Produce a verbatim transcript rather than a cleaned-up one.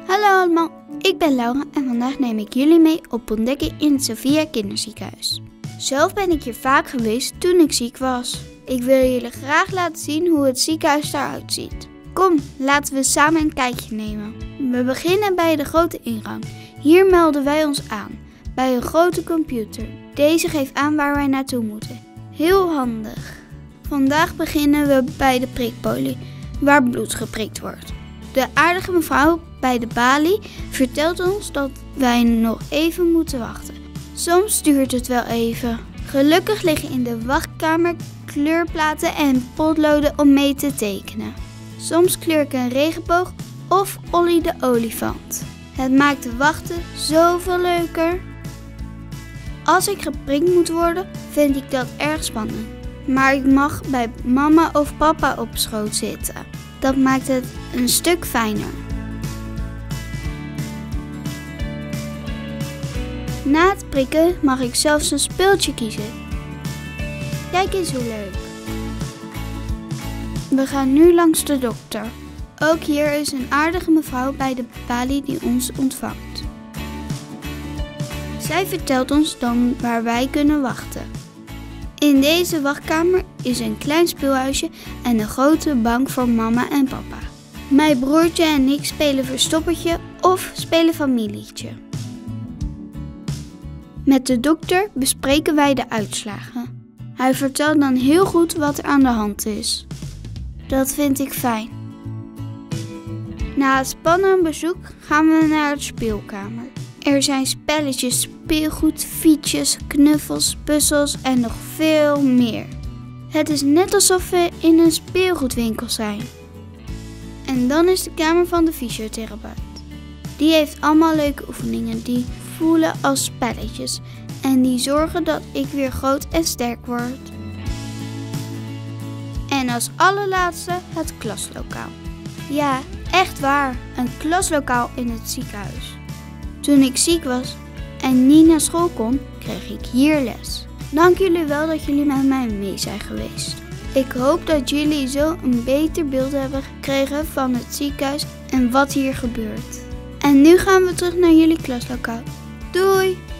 Hallo allemaal, ik ben Laura en vandaag neem ik jullie mee op ontdekking in het Sophia Kinderziekenhuis. Zelf ben ik hier vaak geweest toen ik ziek was. Ik wil jullie graag laten zien hoe het ziekenhuis eruit ziet. Kom, laten we samen een kijkje nemen. We beginnen bij de grote ingang. Hier melden wij ons aan, bij een grote computer. Deze geeft aan waar wij naartoe moeten. Heel handig. Vandaag beginnen we bij de prikpolie, waar bloed geprikt wordt. De aardige mevrouw bij de balie vertelt ons dat wij nog even moeten wachten. Soms duurt het wel even. Gelukkig liggen in de wachtkamer kleurplaten en potloden om mee te tekenen. Soms kleur ik een regenboog of Olly de olifant. Het maakt de wachten zoveel leuker. Als ik geprikt moet worden, vind ik dat erg spannend. Maar ik mag bij mama of papa op schoot zitten. Dat maakt het een stuk fijner. Na het prikken mag ik zelfs een speeltje kiezen. Kijk eens hoe leuk. We gaan nu langs de dokter. Ook hier is een aardige mevrouw bij de balie die ons ontvangt. Zij vertelt ons dan waar wij kunnen wachten. In deze wachtkamer is een klein speelhuisje en een grote bank voor mama en papa. Mijn broertje en ik spelen verstoppertje of spelen familietje. Met de dokter bespreken wij de uitslagen. Hij vertelt dan heel goed wat er aan de hand is. Dat vind ik fijn. Na het spannend bezoek gaan we naar de speelkamer. Er zijn spelletjes, speelgoed, fietsjes, knuffels, puzzels en nog veel meer. Het is net alsof we in een speelgoedwinkel zijn. En dan is de kamer van de fysiotherapeut. Die heeft allemaal leuke oefeningen die voelen als spelletjes en die zorgen dat ik weer groot en sterk word. En als allerlaatste het klaslokaal. Ja, echt waar, een klaslokaal in het ziekenhuis. Toen ik ziek was en niet naar school kon, kreeg ik hier les. Dank jullie wel dat jullie met mij mee zijn geweest. Ik hoop dat jullie zo een beter beeld hebben gekregen van het ziekenhuis en wat hier gebeurt. En nu gaan we terug naar jullie klaslokaal. Doei!